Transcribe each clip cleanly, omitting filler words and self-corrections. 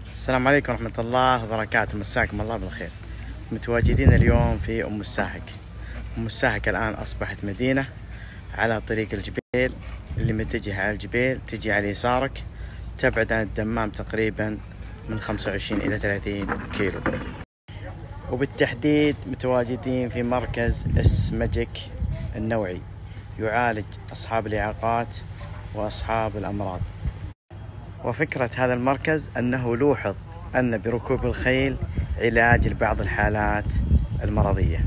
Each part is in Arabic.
السلام عليكم ورحمة الله وبركاته، مساكم الله بالخير. متواجدين اليوم في أم الساهق. أم الساهق الآن أصبحت مدينة على طريق الجبيل، اللي متجهة على الجبيل تجي على يسارك، تبعد عن الدمام تقريبا من 25 إلى 30 كيلو. وبالتحديد متواجدين في مركز اسمجك النوعي، يعالج أصحاب الإعاقات وأصحاب الأمراض. وفكرة هذا المركز أنه لوحظ أن بركوب الخيل علاج لبعض الحالات المرضية.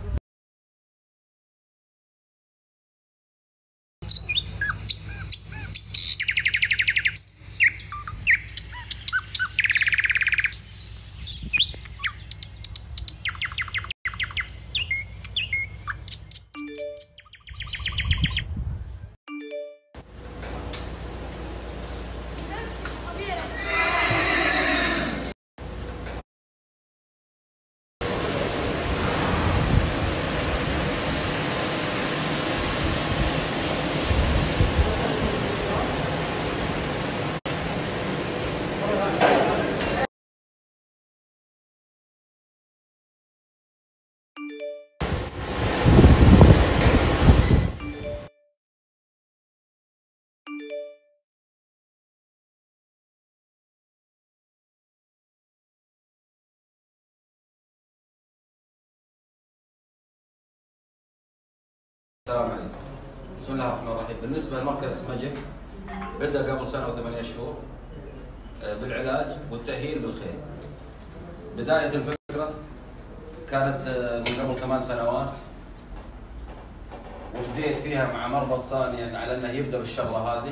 السلام عليكم. بسم الله الرحمن الرحيم. بالنسبة لمركز اسمجك، بدأ قبل سنة و8 شهور بالعلاج والتأهيل بالخيل. بداية الفكرة كانت من قبل 8 سنوات، وبديت فيها مع مربط ثاني على انه يبدأ بالشغلة هذه،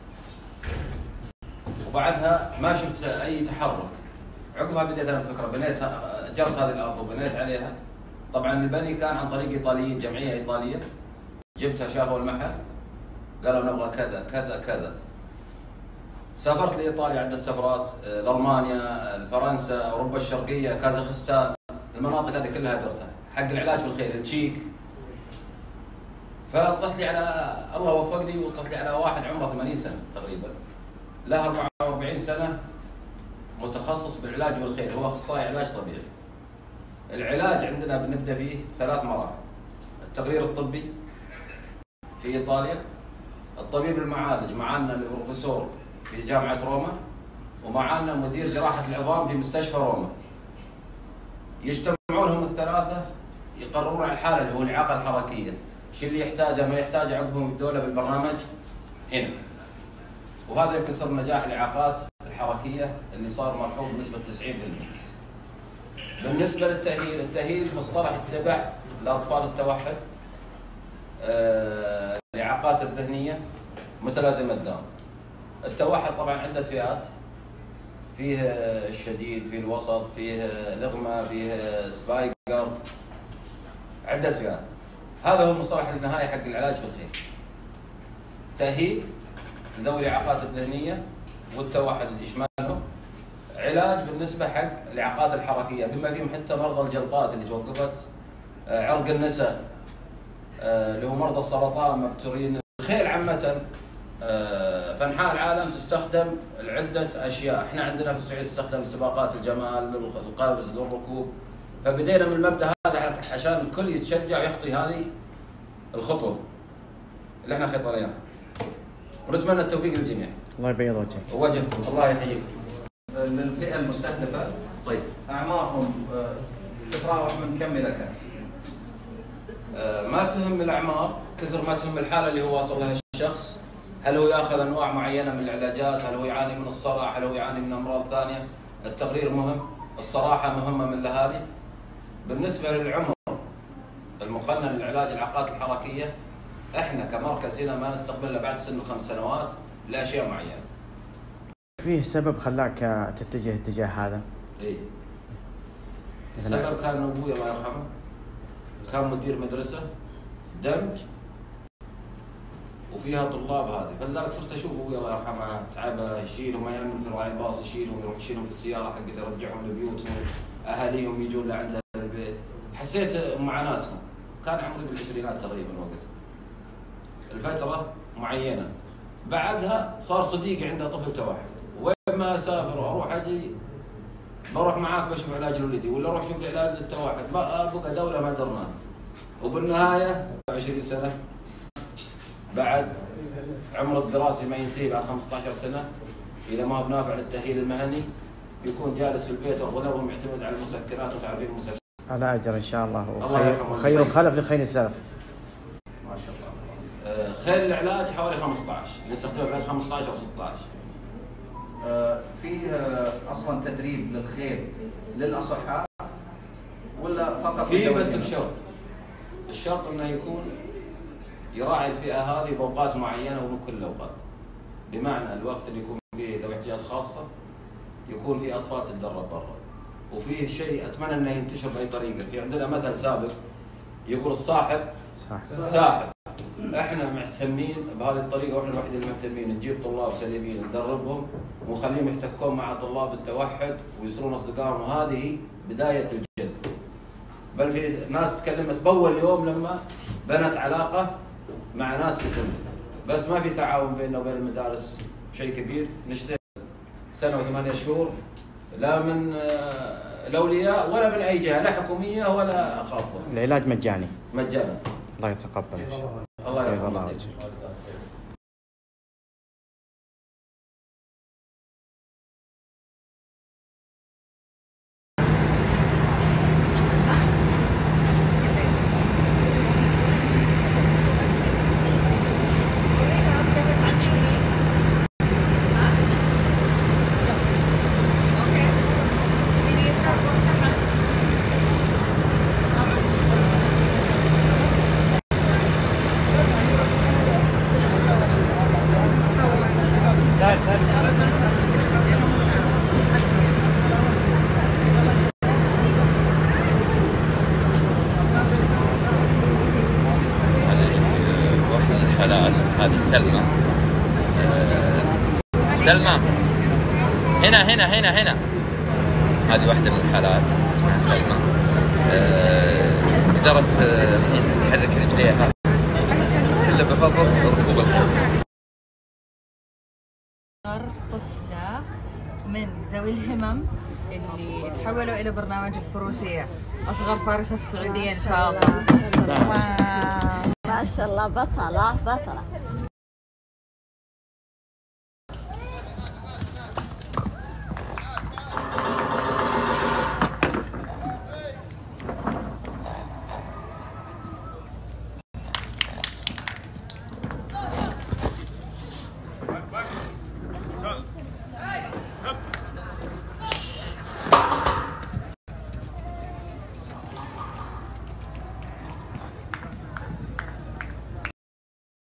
وبعدها ما شفت أي تحرك. عقبها بديت أنا الفكرة، بنيت جرت هذه الأرض وبنيت عليها. طبعا البني كان عن طريق إيطاليين، جمعية إيطالية جبتها، شافوا المحل قالوا نبغى كذا كذا كذا. سافرت لإيطاليا عدة سفرات، لألمانيا، فرنسا، أوروبا الشرقية، كازاخستان، المناطق هذه كلها درتها حق العلاج بالخيل، التشيك. فطلعت لي على الله وفقني، وطلعت لي على واحد عمره 80 سنة تقريبا، له 44 سنة، متخصص بالعلاج بالخيل، هو أخصائي علاج طبيعي. العلاج عندنا بنبدأ فيه 3 مراحل: التقرير الطبي في إيطاليا، الطبيب المعالج معنا البروفيسور في جامعة روما، ومعنا مدير جراحة العظام في مستشفى روما. يجتمعونهم الثلاثة يقررون على الحالة اللي هو الإعاقة الحركية، شو اللي يحتاجه ما يحتاجه، عقبهم يبدون بالبرنامج هنا. وهذا يمكن سر نجاح الإعاقات الحركية اللي صار مرحوم بنسبة 90%. بالنسبة للتأهيل، التأهيل مصطلح يتبع لأطفال التوحد، الإعاقات الذهنية، متلازمة داون. التوحد طبعا عدة فئات، فيه الشديد، فيه الوسط، فيه الإغمى، فيه سبايكر، عدة فئات. هذا هو المصطلح النهائي حق العلاج بالخيل: تأهيل ذوي الإعاقات الذهنية والتوحد يشملهم، علاج بالنسبة حق الإعاقات الحركية بما فيهم حتى مرضى الجلطات اللي توقفت، عرق النساء، اللي هو مرضى السرطان، مبتورين. الخيل عامة في أنحاء العالم تستخدم لعدة أشياء. احنا عندنا في السعودية تستخدم لسباقات الجمال، للقفز، للركوب. فبدينا من المبدأ هذا عشان الكل يتشجع ويخطي هذه الخطوة اللي احنا خطيناها، ونتمنى التوفيق للجميع. الله يبيض وجهك. وجهكم، الله يحييكم. للفئة المستهدفة، طيب، أعمارهم تتراوح من كم إلى كم؟ ما تهم الأعمار كثر ما تهم الحالة اللي هو واصل لها الشخص. هل هو ياخذ أنواع معينة من العلاجات؟ هل هو يعاني من الصرع؟ هل هو يعاني من أمراض ثانية؟ التقرير مهم، الصراحة مهمة من لهذه. بالنسبة للعمر المقنن للعلاج الإعاقات الحركية، احنا كمركز هنا ما نستقبل الا بعد سن 5 سنوات لأشياء معينة. فيه سبب خلاك تتجه اتجاه هذا؟ ايه، السبب كان أبوي الله يرحمه كان مدير مدرسة دمج وفيها طلاب هذه، فلذلك صرت اشوف ابوي الله يرحمه تعبه، يشيلهم ما يعمل في راعي الباص، يشيلهم يروح يشيلهم في السياره حقته، يرجعهم لبيوتهم، اهاليهم يجون لعنده البيت. حسيت معاناتهم. كان عمري بالعشرينات تقريبا وقتها، الفتره معينه. بعدها صار صديقي عنده طفل توحد، وين ما اسافر واروح اجي بروح معاك بشوف علاج الوليدي ولا اروح شوف علاج للتوحد، بقى دوله ما درناها. وبالنهايه 20 سنه بعد عمر الدراسي ما ينتهي بعد 15 سنه، اذا ما هو بنافع للتاهيل المهني يكون جالس في البيت واغلبهم يعتمد على المسكنات وتعريف المسكنات. على اجر ان شاء الله، وخير الخلف لخير السلف. ما شاء الله. خير العلاج حوالي 15 اللي استخدمه بعد 15 او 16. فيه اصلا تدريب للخيل للاصحاء ولا فقط؟ في بس بشرط، الشرط انه يكون يراعي الفئه هذه باوقات معينه ومو كل الاوقات. بمعنى الوقت اللي يكون فيه ذوي احتياجات خاصه يكون في اطفال تتدرب برا. وفيه شيء اتمنى انه ينتشر باي طريقه، في عندنا مثل سابق يقول الصاحب ساحب. احنا مهتمين بهذه الطريقه واحنا الوحيدين المهتمين، نجيب طلاب سليمين ندربهم ونخليهم يحتكون مع طلاب التوحد ويصيرون اصدقائهم، وهذه بدايه الجد. بل في ناس تكلمت باول يوم لما بنت علاقه مع ناس في سن، بس ما في تعاون بيننا وبين المدارس شيء كبير. نجتهد سنه و8 شهور لا من الاولياء ولا من اي جهه، لا حكوميه ولا خاصه. العلاج مجاني. مجانا. الله يتقبل. الله يرحمه. هذه سلمى. سلمى هنا هذه واحدة من الحالات اسمها سلمى. قدرت تحرك رجليها كله بفضل ركوب الخيل. طفلة من ذوي الهمم اللي تحولوا إلى برنامج الفروسية، أصغر فارسة في السعودية إن شاء الله. ما شاء الله بطلة.